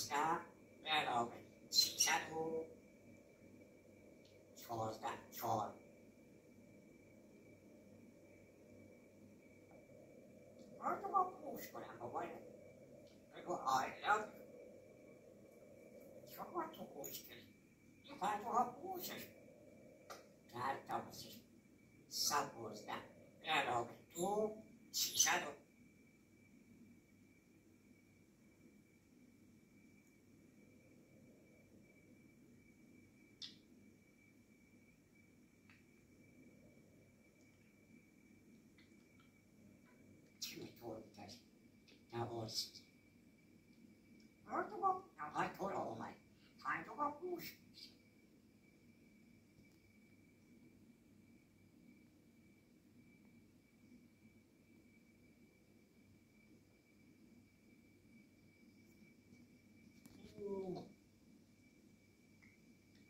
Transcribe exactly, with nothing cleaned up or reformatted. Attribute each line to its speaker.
Speaker 1: دوازده علاوه سیصد و چهارده چهار آره با پوش کنم بابای بگو آیلا شما تو گوش کنید این فرجوها پوشش در تابسش سبوزده علاوه دو سیصد و چی میتونی تشت دوازده